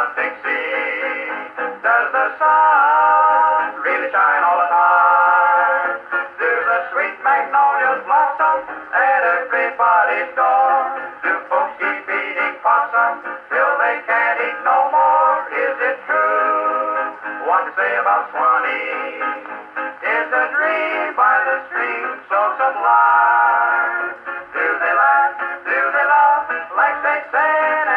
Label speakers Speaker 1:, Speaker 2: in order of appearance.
Speaker 1: about Dixie? Does the sun really shine all the time? Do the sweet magnolias blossom at everybody's door? Do folks keep eating possum till they can't eat no more? Is it true what to say about Swanee? Is a dream by the stream so sublime? Do they laugh? Do they laugh like they say?